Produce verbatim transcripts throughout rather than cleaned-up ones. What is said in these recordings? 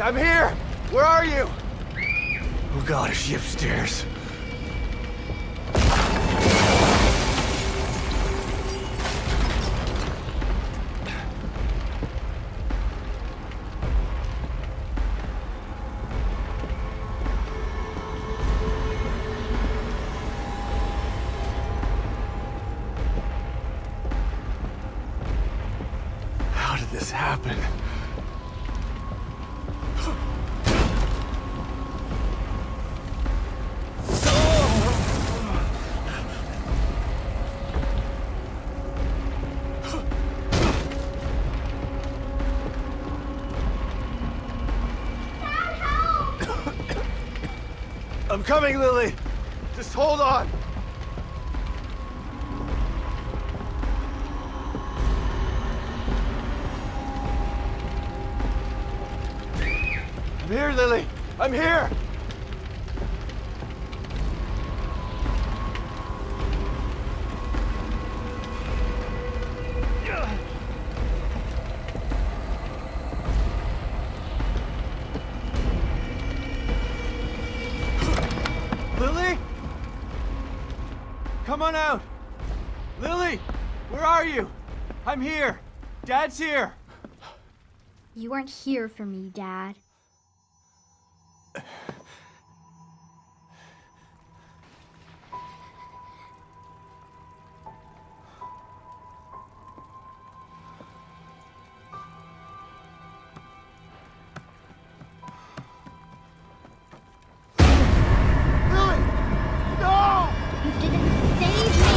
I'm here! Where are you? Oh god, is she upstairs? How did this happen? I'm coming, Lily! Just hold on! I'm here, Lily! I'm here! Lily? Come on out! Lily! Where are you? I'm here! Dad's here! You weren't here for me, Dad. Lily! No! You didn't save me!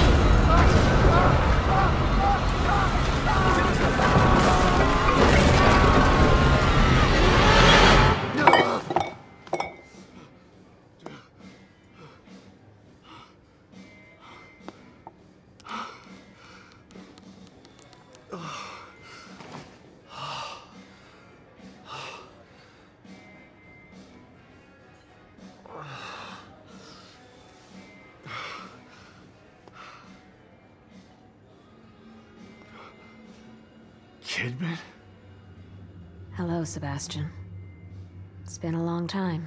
Kidman? Hello, Sebastian. It's been a long time.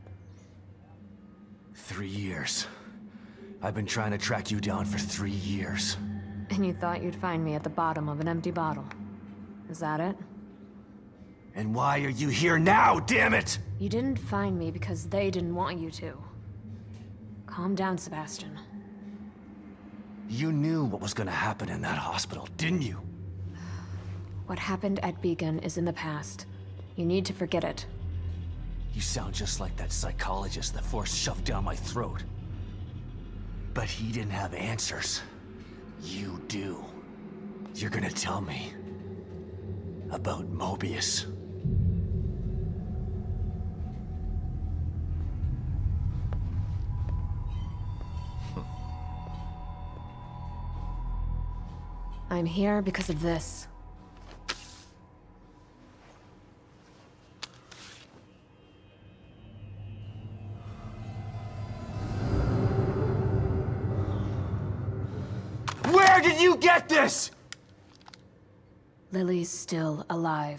Three years. I've been trying to track you down for three years. And you thought you'd find me at the bottom of an empty bottle. Is that it? And why are you here now, damn it? You didn't find me because they didn't want you to. Calm down, Sebastian. You knew what was gonna happen in that hospital, didn't you? What happened at Beacon is in the past. You need to forget it. You sound just like that psychologist the Force shoved down my throat. But he didn't have answers. You do. You're gonna tell me about Mobius. I'm here because of this. Where did you get this? Lily's still alive.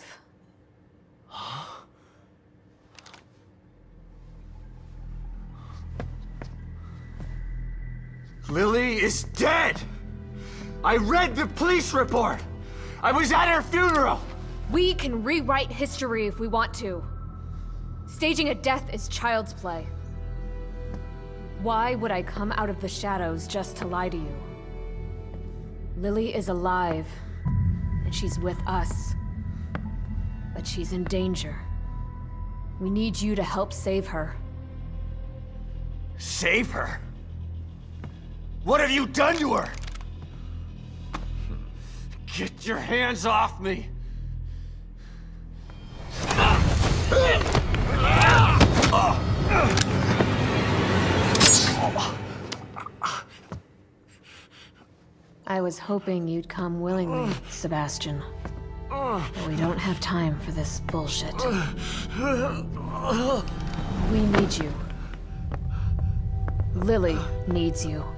Lily is dead! I read the police report! I was at her funeral! We can rewrite history if we want to. Staging a death is child's play. Why would I come out of the shadows just to lie to you? Lily is alive, and she's with us. But she's in danger. We need you to help save her. Save her? What have you done to her? Get your hands off me! I was hoping you'd come willingly, Sebastian. But we don't have time for this bullshit. We need you. Lily needs you.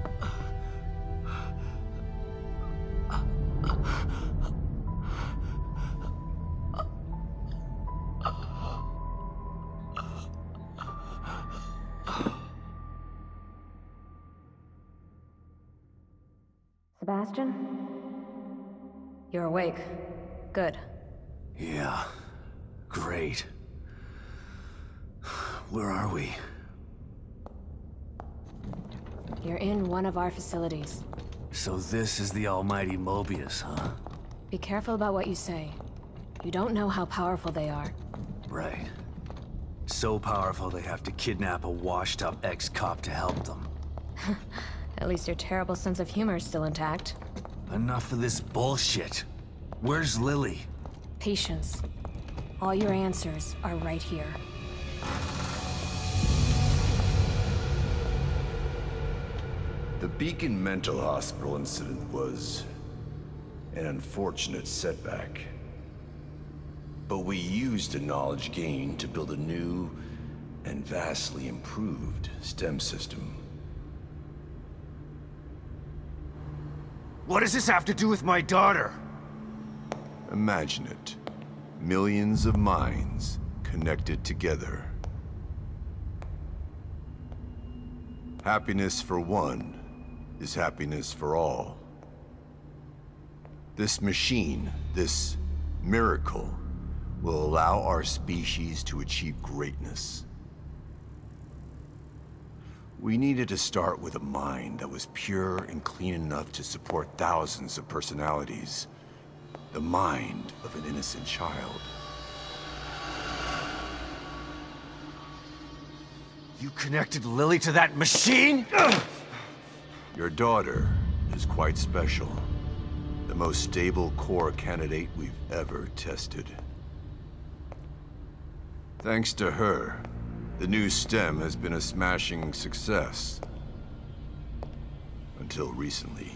Sebastian? You're awake. Good. Yeah. Great. Where are we? You're in one of our facilities. So this is the almighty Mobius, huh? Be careful about what you say. You don't know how powerful they are. Right. So powerful they have to kidnap a washed-up ex-cop to help them. At least your terrible sense of humor is still intact. Enough of this bullshit. Where's Lily? Patience. All your answers are right here. The Beacon Mental Hospital incident was an unfortunate setback. But we used the knowledge gained to build a new and vastly improved STEM system. What does this have to do with my daughter? Imagine it. Millions of minds connected together. Happiness for one is happiness for all. This machine, this miracle, will allow our species to achieve greatness. We needed to start with a mind that was pure and clean enough to support thousands of personalities. The mind of an innocent child. You connected Lily to that machine? Your daughter is quite special. The most stable core candidate we've ever tested. Thanks to her, the new STEM has been a smashing success. Until recently.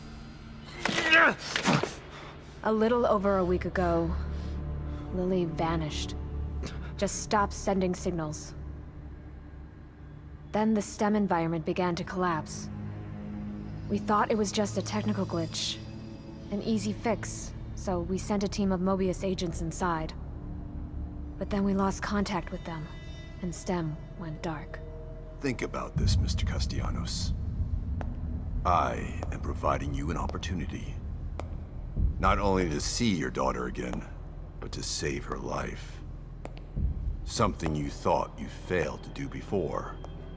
A little over a week ago, Lily vanished. Just stopped sending signals. Then the STEM environment began to collapse. We thought it was just a technical glitch, an easy fix, so we sent a team of Mobius agents inside. But then we lost contact with them, and STEM went dark. Think about this, Mister Castellanos. I am providing you an opportunity. Not only to see your daughter again, but to save her life. Something you thought you failed to do before.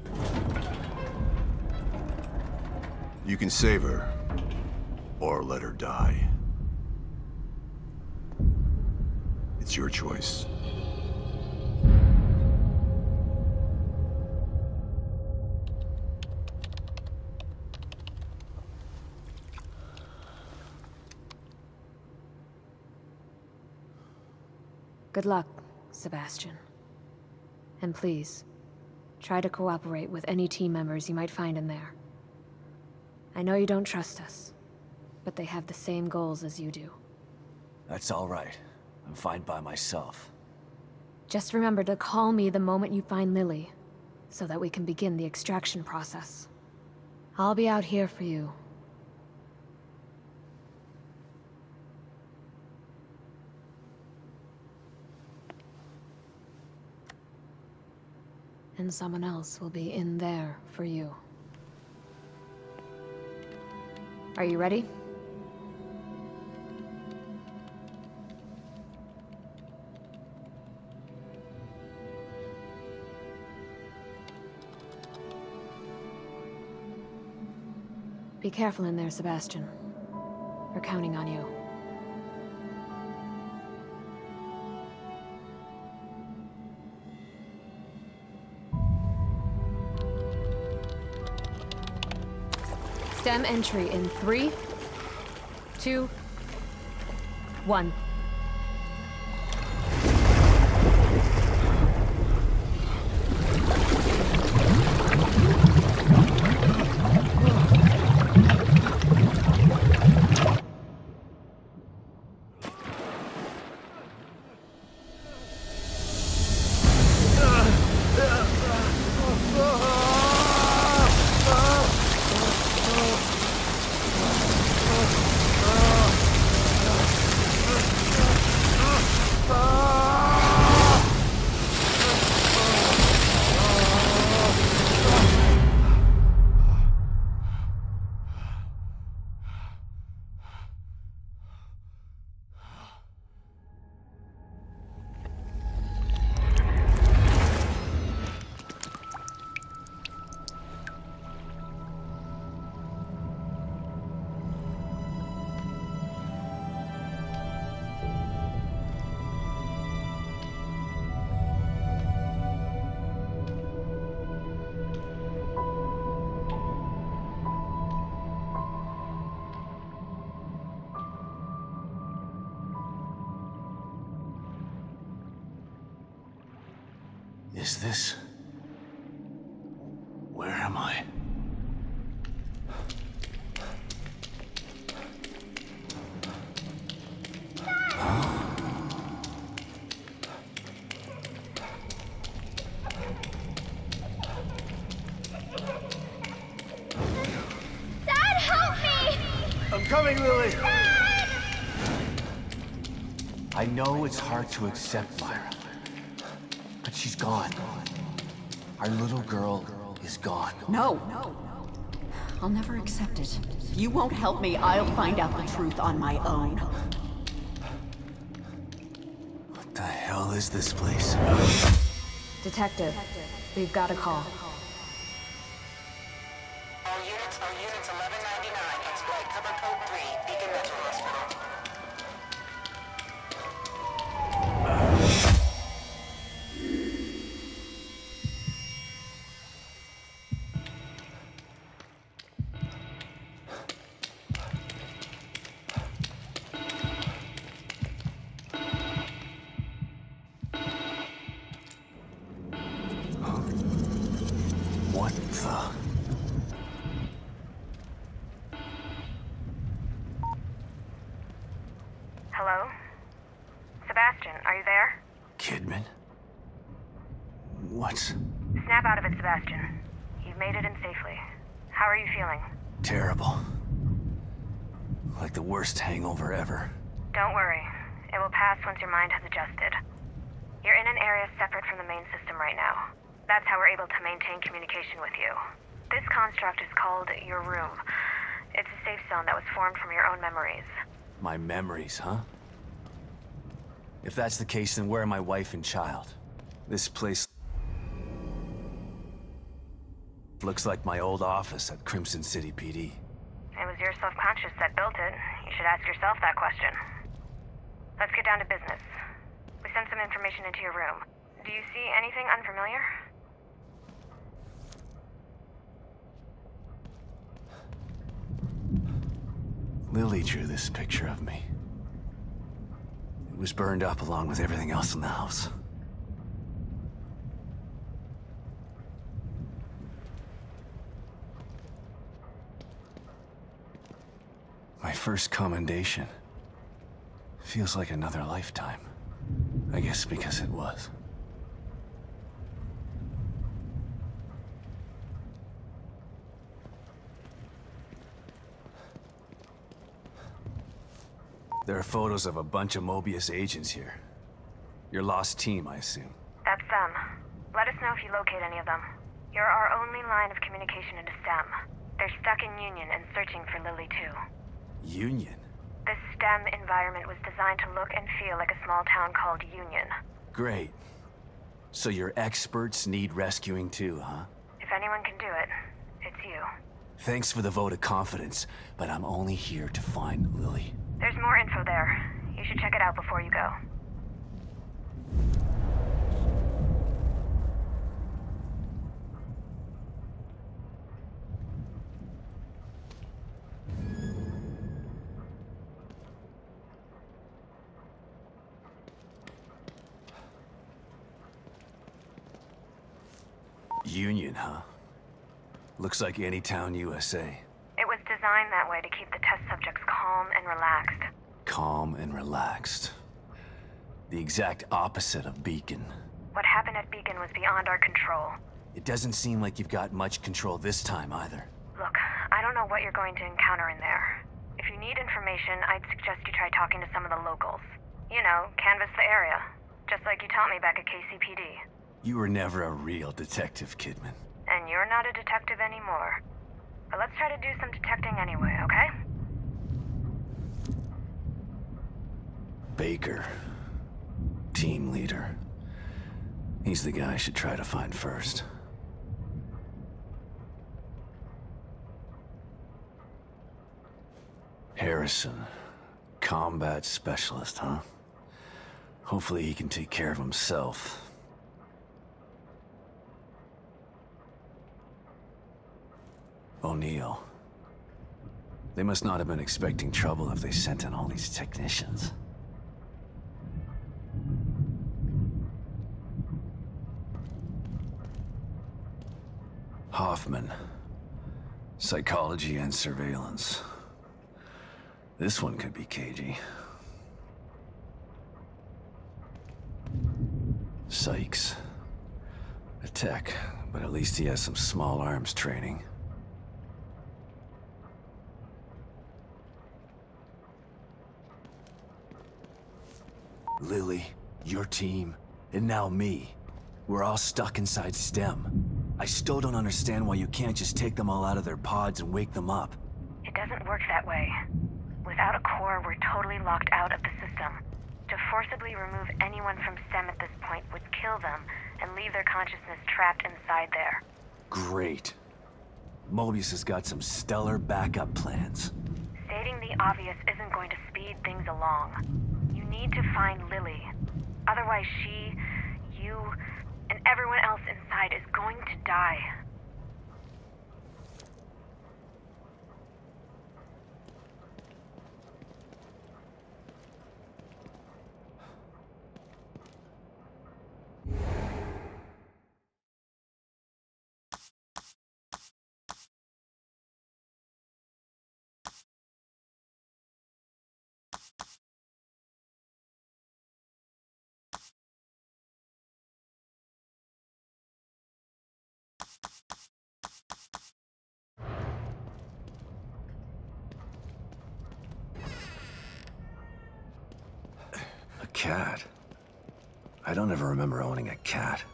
You can save her, or let her die. It's your choice. Good luck, Sebastian. And please, try to cooperate with any team members you might find in there. I know you don't trust us, but they have the same goals as you do. That's all right. I'm fine by myself. Just remember to call me the moment you find Lily, so that we can begin the extraction process. I'll be out here for you. And someone else will be in there for you. Are you ready? Be careful in there, Sebastian. We're counting on you. STEM entry in three, two, one. Is this... Where am I? Dad, help me! I'm coming, Lily! Dad! I know it's hard to accept, Myra. But she's gone. Our little girl is gone. No. I'll never accept it. If you won't help me, I'll find out the truth on my own. What the hell is this place? Detective, we've got a call. All units, all units, eleven ninety-nine. Exploit cover code three, Beacon Mental Hospital. What the... Hello? Sebastian, are you there? Kidman? What's... Snap out of it, Sebastian. You've made it in safely. How are you feeling? terrible. Like the worst hangover ever. Don't worry. It will pass once your mind has adjusted. You're in an area separate from the main system right now. That's how we're able to maintain communication with you. This construct is called your room. It's a safe zone that was formed from your own memories. My memories, huh? If that's the case, then where are my wife and child? This place looks like my old office at Crimson City P D. It was your self-conscious that built it. You should ask yourself that question. Let's get down to business. We sent some information into your room. Do you see anything unfamiliar? Lily drew this picture of me. It was burned up along with everything else in the house. My first commendation. Feels like another lifetime. I guess because it was. There are photos of a bunch of Mobius agents here. Your lost team, I assume. That's them. Let us know if you locate any of them. You're our only line of communication into STEM. They're stuck in Union and searching for Lily too. Union? This STEM environment was designed to look and feel like a small town called Union. Great. So your experts need rescuing too, huh? If anyone can do it, it's you. Thanks for the vote of confidence, but I'm only here to find Lily. There's more info there. You should check it out before you go. Union, huh? Looks like any town U S A. It was designed that way to keep the test subjects calm and relaxed. Calm and relaxed. The exact opposite of Beacon. What happened at Beacon was beyond our control. It doesn't seem like you've got much control this time either. Look, I don't know what you're going to encounter in there. If you need information, I'd suggest you try talking to some of the locals. You know, canvass the area. Just like you taught me back at K C P D. You were never a real detective, Kidman. And you're not a detective anymore. But let's try to do some detecting anyway, okay? Baker. Team leader. He's the guy I should try to find first. Harrison. Combat specialist, huh? Hopefully he can take care of himself. O'Neill. They must not have been expecting trouble if they sent in all these technicians. Hoffman. Psychology and surveillance. This one could be cagey. Sykes. A tech, but at least he has some small arms training. Lily, your team, and now me. We're all stuck inside STEM. I still don't understand why you can't just take them all out of their pods and wake them up. It doesn't work that way. Without a core, we're totally locked out of the system. To forcibly remove anyone from STEM at this point would kill them and leave their consciousness trapped inside there. Great. Mobius has got some stellar backup plans. Stating the obvious isn't going to speed things along. You need to find Lily. Otherwise she, you, and everyone else inside is going to die. A cat? I don't ever remember owning a cat.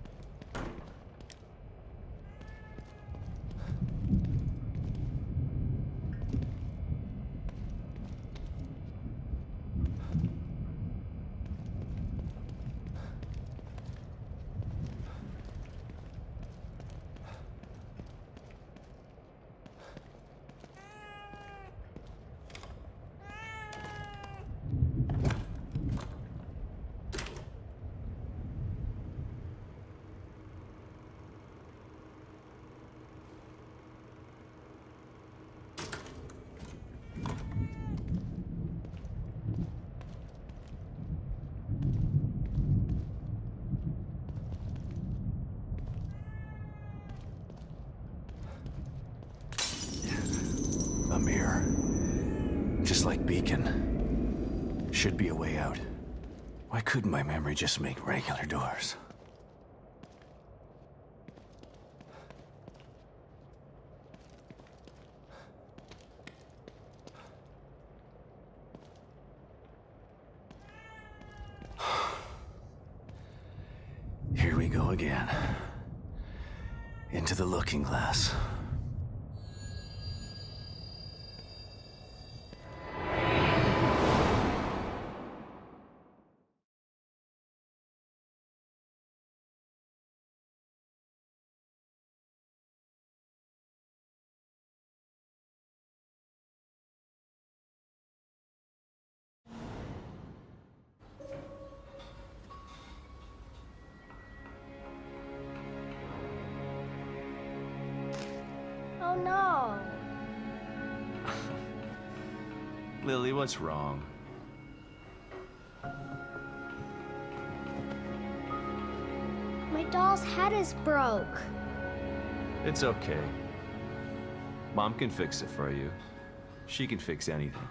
A mirror. Just like Beacon. Should be a way out. Why couldn't my memory just make regular doors? Here we go again. Into the looking glass. Oh no. Lily, what's wrong? My doll's head is broke. It's okay. Mom can fix it for you. She can fix anything.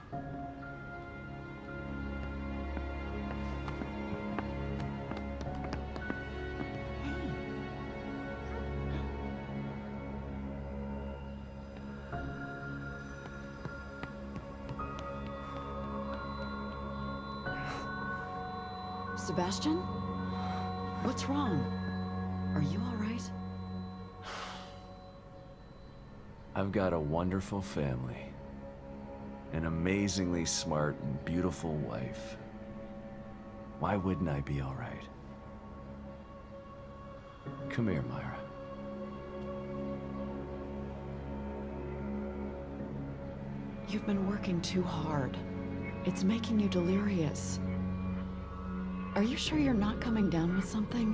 Sebastian? What's wrong? Are you all right? I've got a wonderful family. An amazingly smart and beautiful wife. Why wouldn't I be all right? Come here, Myra. You've been working too hard. It's making you delirious. Are you sure you're not coming down with something?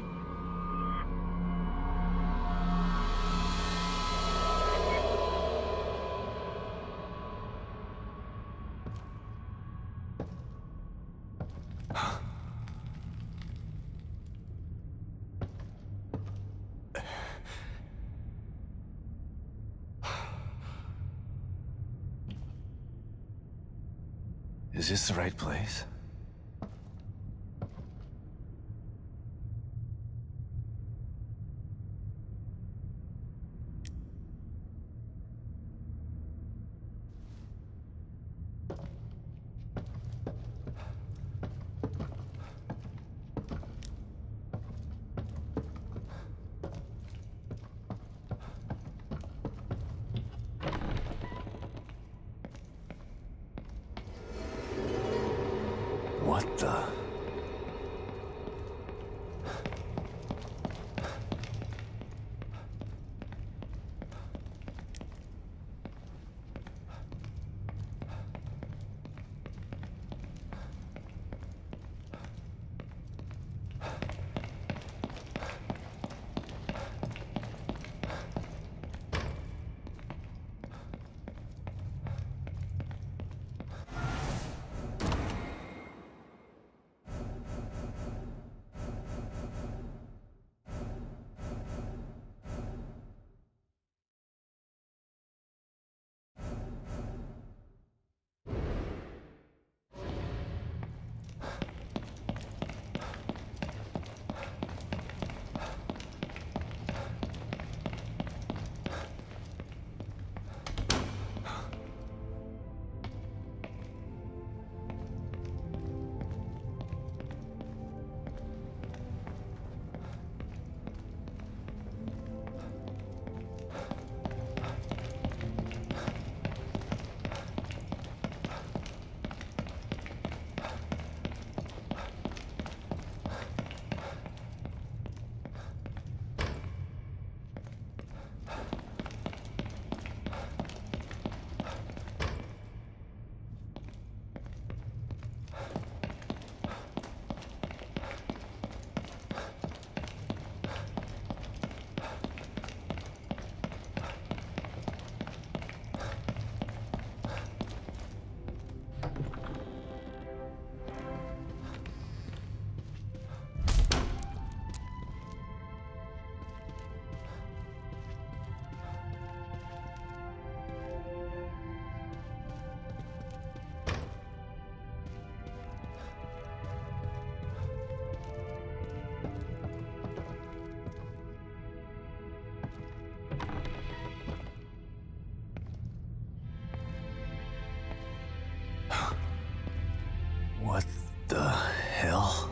Is this the right place? What the? What the hell?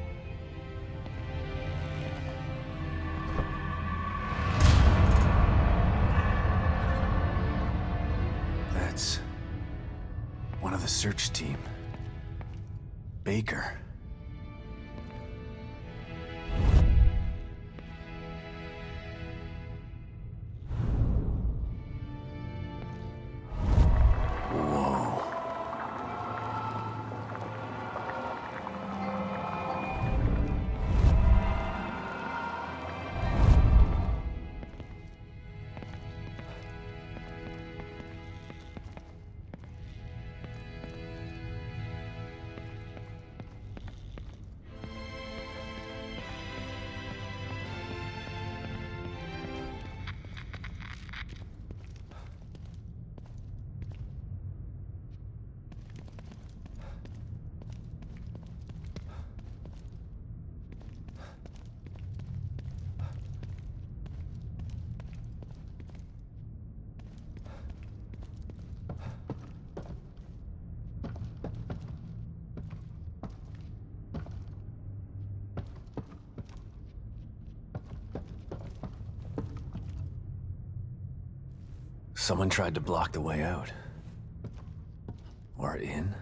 That's one of the search team. Baker. Someone tried to block the way out. Or in.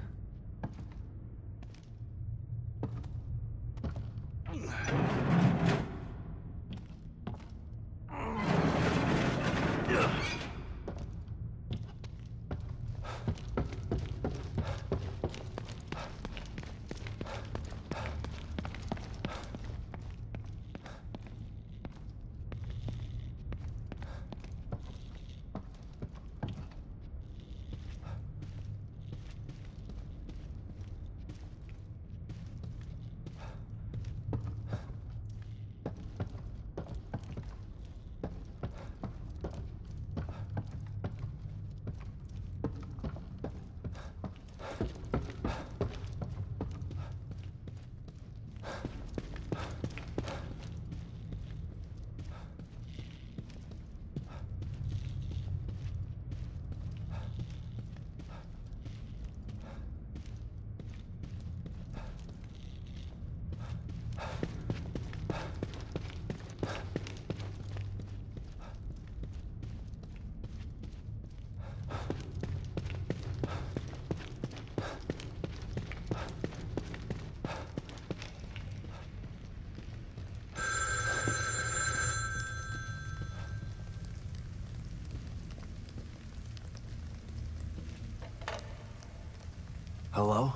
Hello?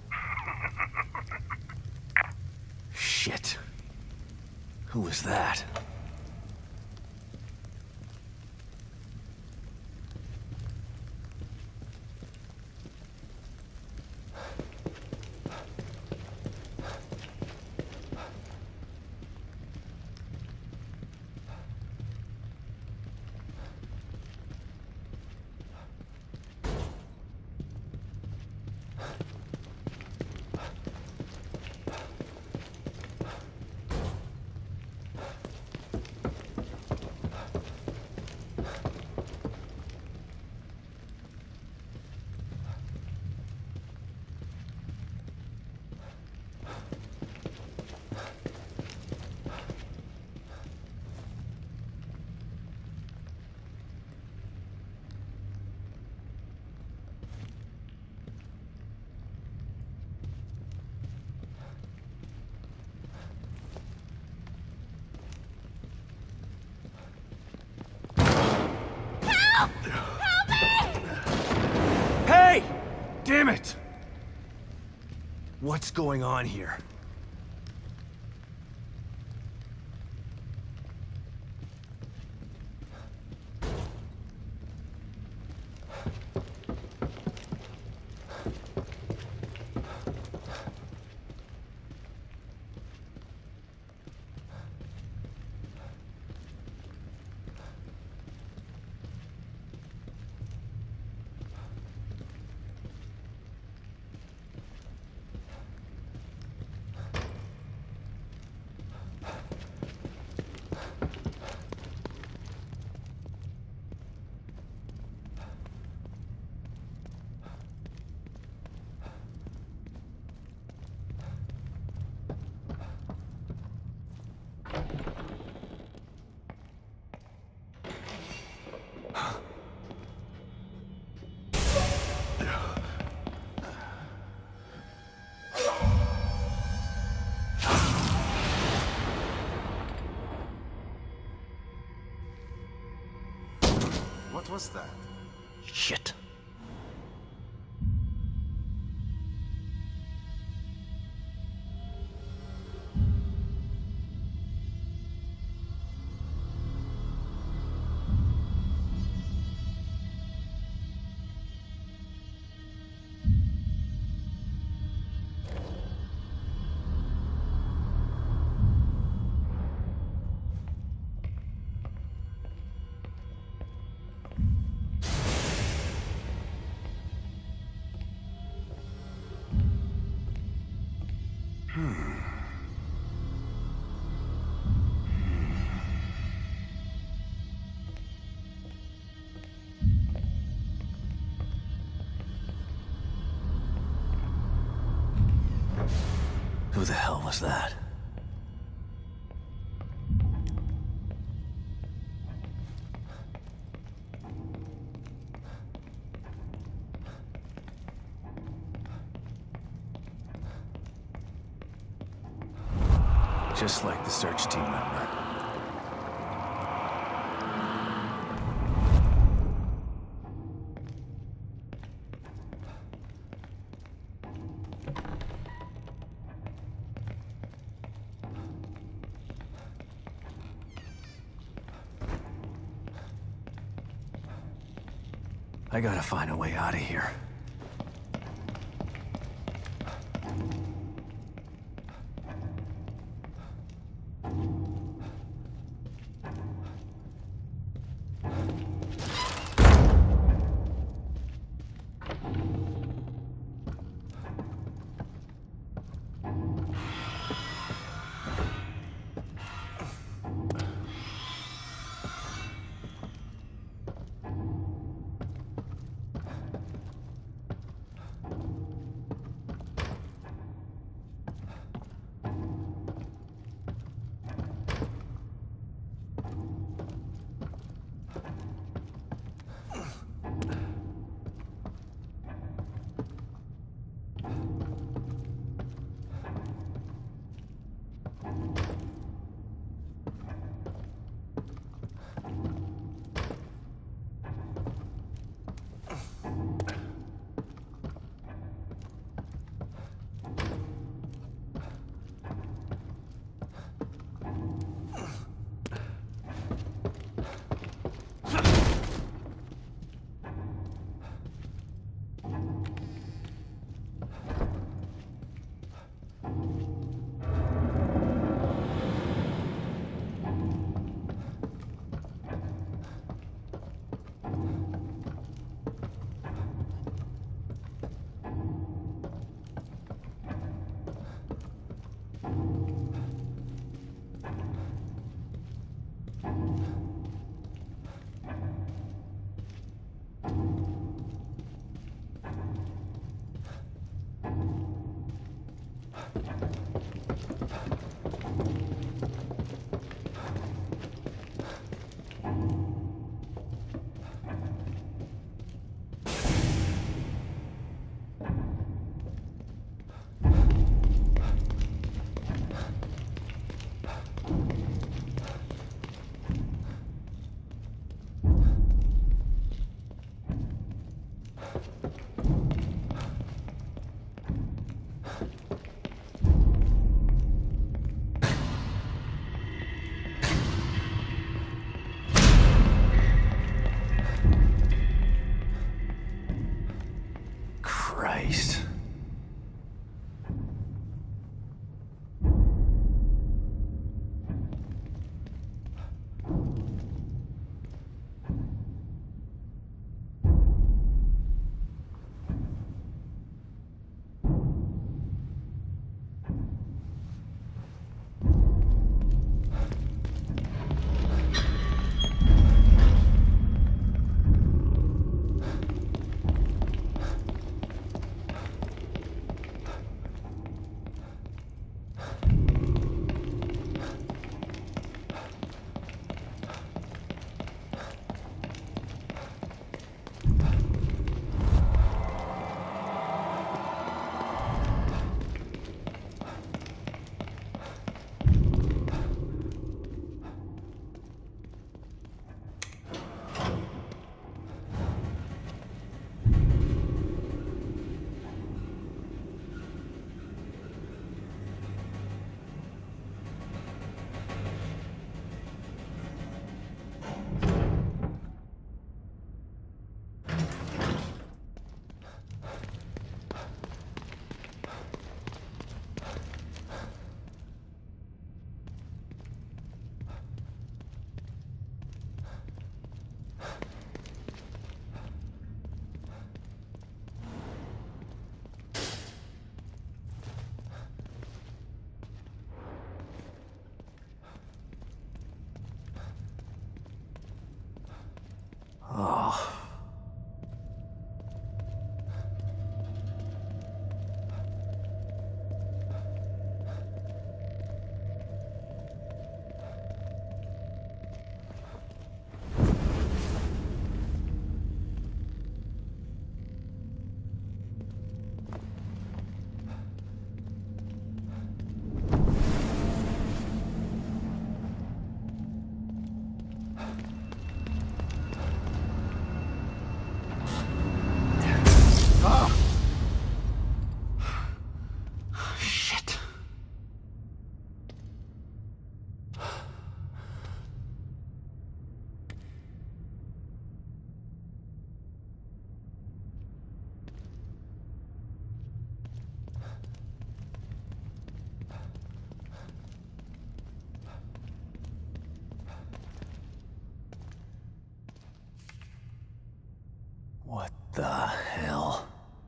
Shit. Who was that? Hey! Damn it! What's going on here? What was that? Shit. Who the hell was that? Just like the search team member. I gotta find a way out of here. What the hell?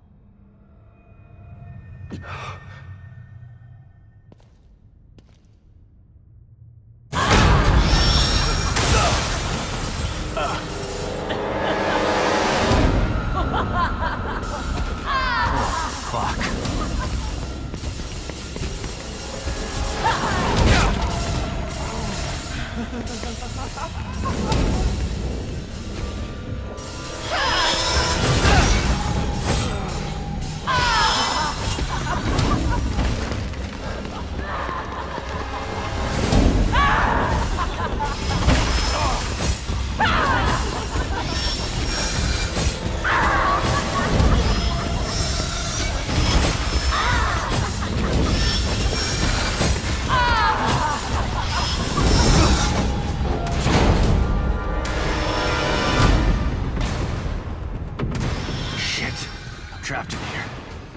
Trapped in here.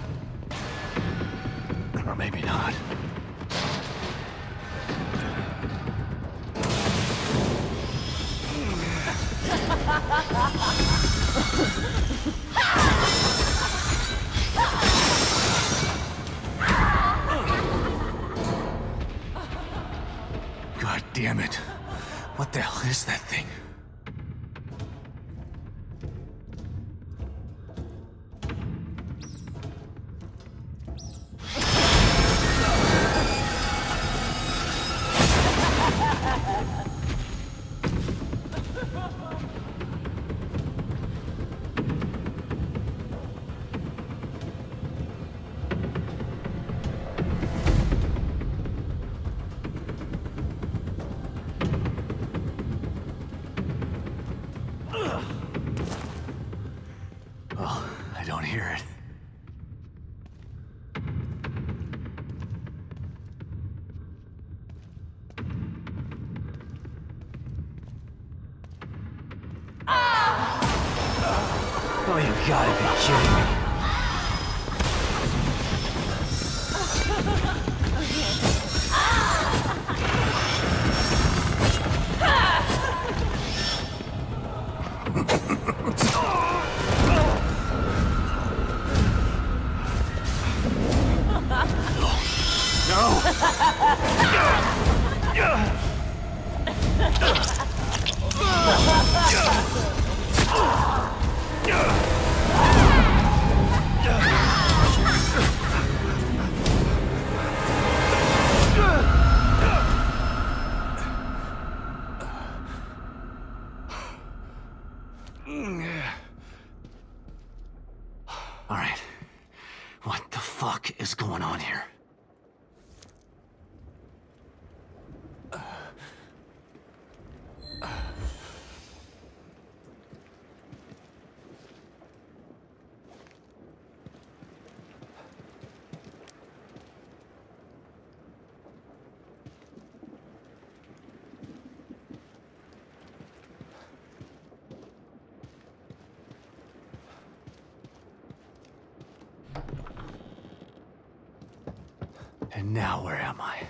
Or maybe not. God damn it. What the hell is that thing? Hear it. Oh, you gotta be kidding me. All right. What the fuck is going on here? And now where am I?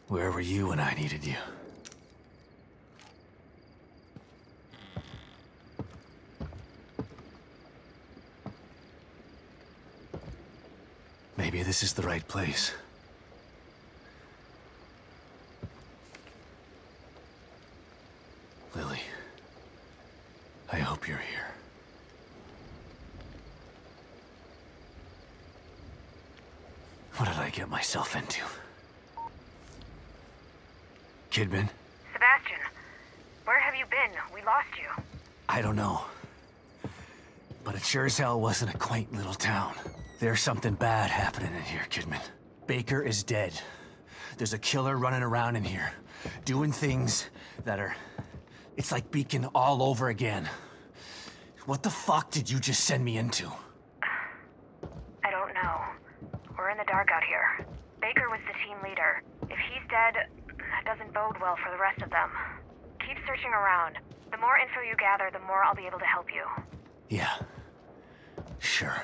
Where were you when I needed you? Maybe this is the right place. Lily, I hope you're here. What did I get myself into? Kidman? Sebastian, where have you been? We lost you. I don't know. But it sure as hell wasn't a quaint little town. There's something bad happening in here, Kidman. Baker is dead. There's a killer running around in here, doing things that are... It's like Beacon all over again. What the fuck did you just send me into? I don't know. We're in the dark out here. Baker was the team leader. If he's dead, that doesn't bode well for the rest of them. Keep searching around. The more info you gather, the more I'll be able to help you. Yeah. Sure.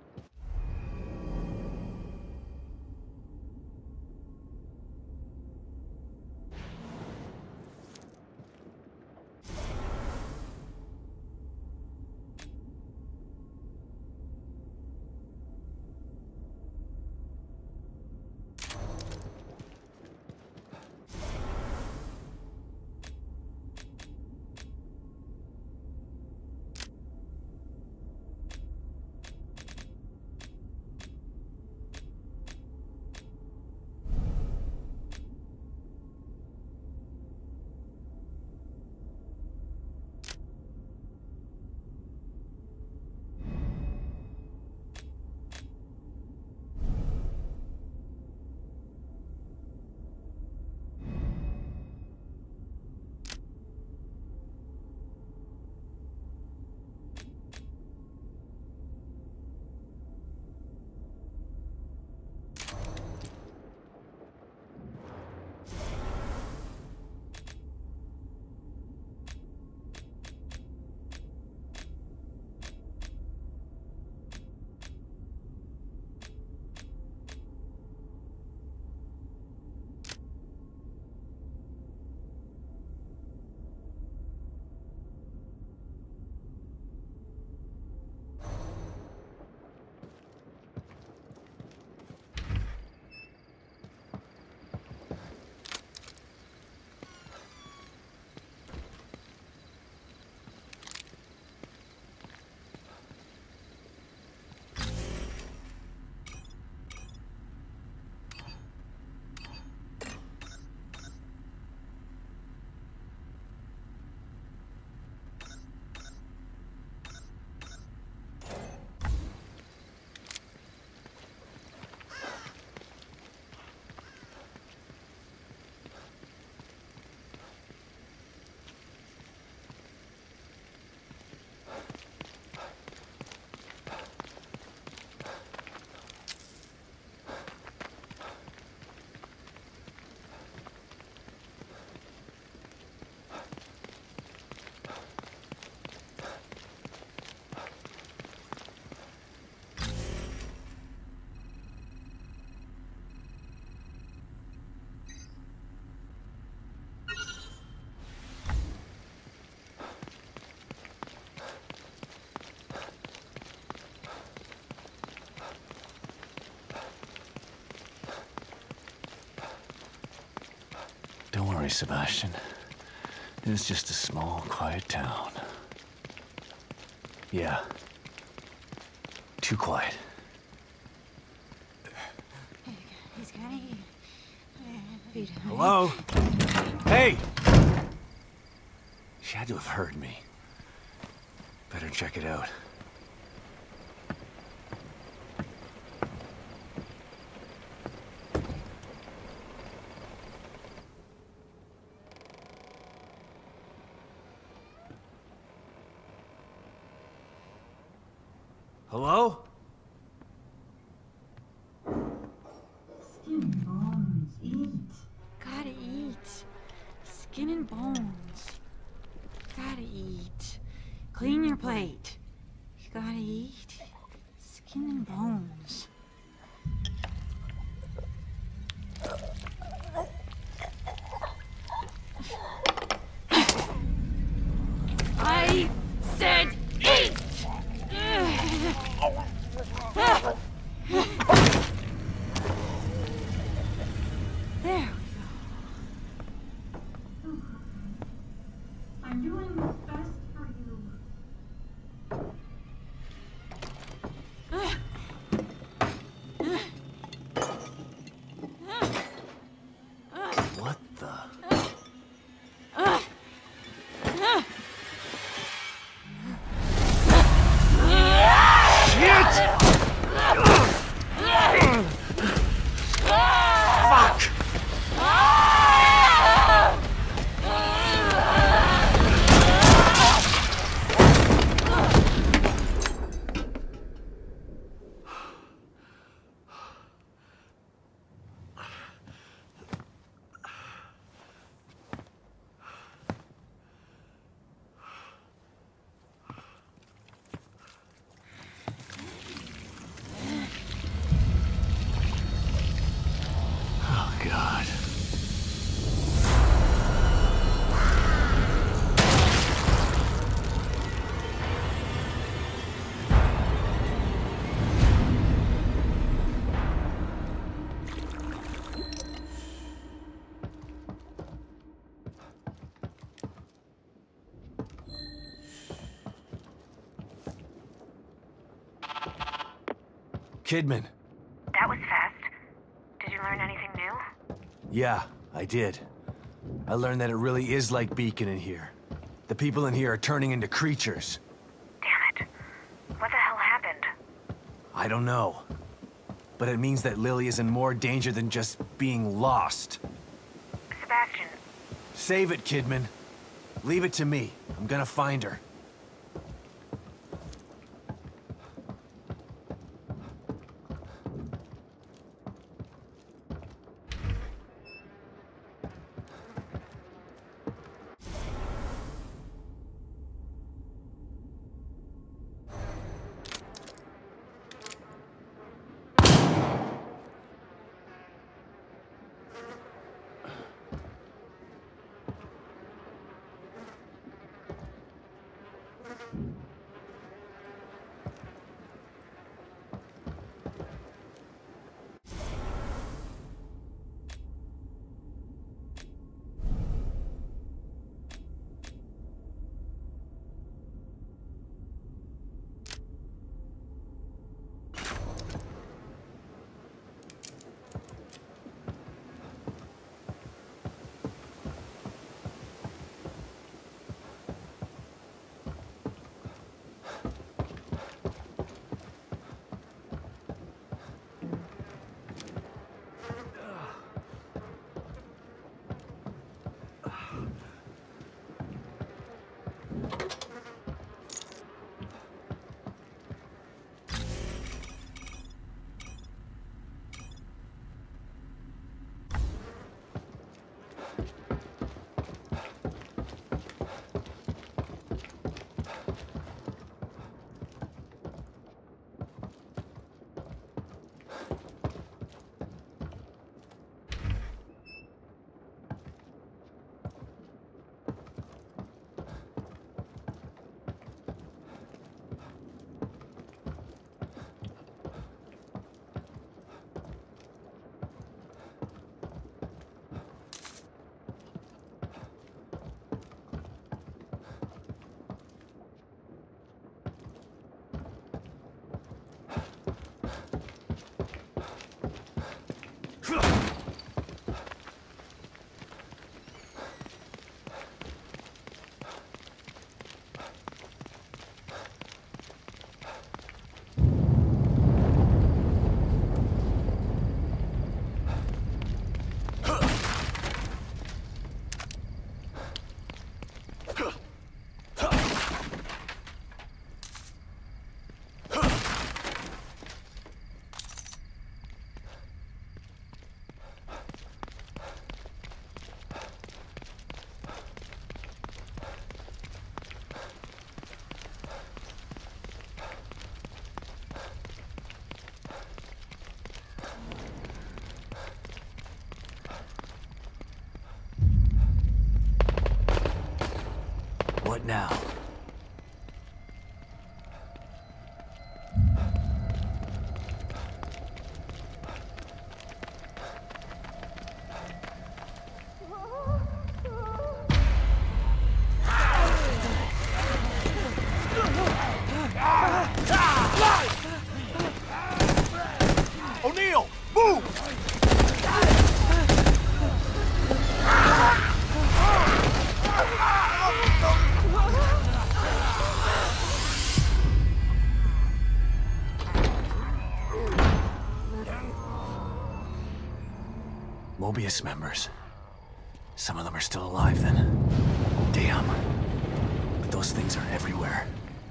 Don't worry, Sebastian. It's just a small, quiet town. Yeah. Too quiet. Hello? Hey! She had to have heard me. Better check it out. Hello? Skin and bones, eat. Gotta eat. Skin and bones. Gotta eat. Clean your plate. You gotta eat. Skin and bones. There we go. I'm doing what's best for you. What the? God. Kidman. That was fast. Did you learn anything new? Yeah, I did. I learned that it really is like Beacon in here. The people in here are turning into creatures. Damn it. What the hell happened? I don't know. But it means that Lily is in more danger than just being lost. Sebastian. Save it, Kidman. Leave it to me. I'm gonna find her. What now? Mobius members. Some of them are still alive then. Damn. But those things are everywhere.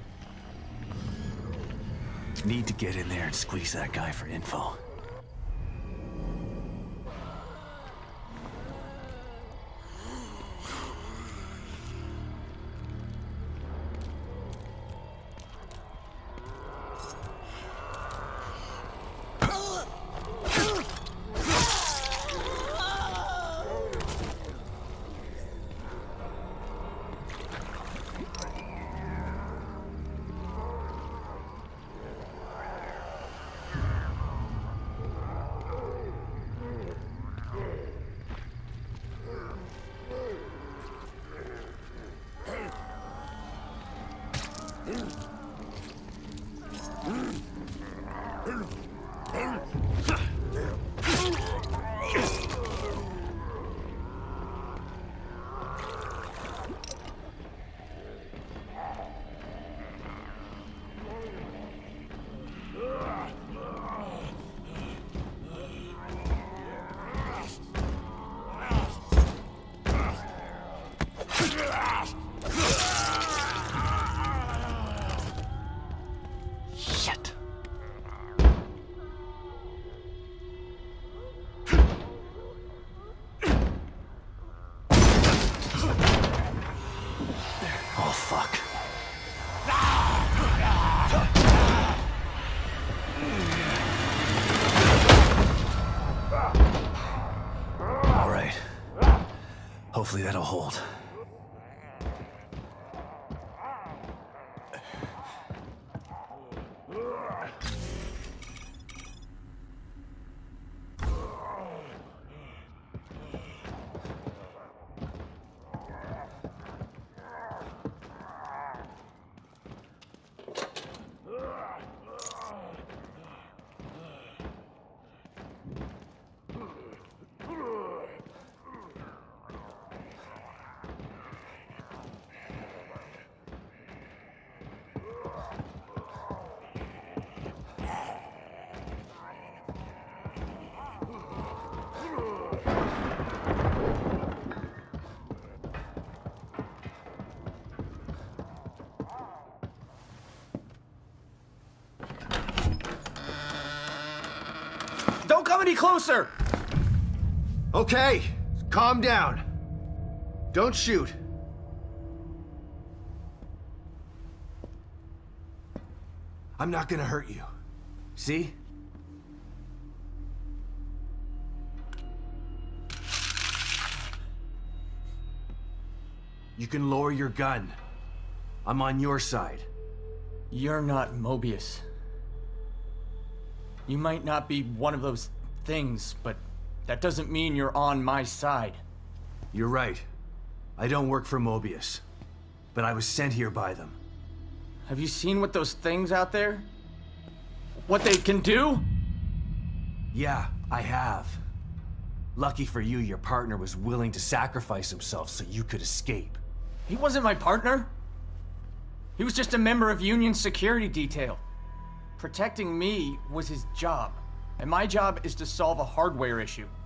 Need to get in there and squeeze that guy for info. Shit. Oh, fuck. All right. Hopefully that'll hold. Don't come any closer! Okay, calm down. Don't shoot. I'm not gonna hurt you. See? You can lower your gun. I'm on your side. You're not Mobius. You might not be one of those things, but that doesn't mean you're on my side. You're right. I don't work for Mobius, but I was sent here by them. Have you seen what those things out there? What they can do? Yeah, I have. Lucky for you, your partner was willing to sacrifice himself so you could escape. He wasn't my partner. He was just a member of Union security detail. Protecting me was his job, and my job is to solve a hardware issue.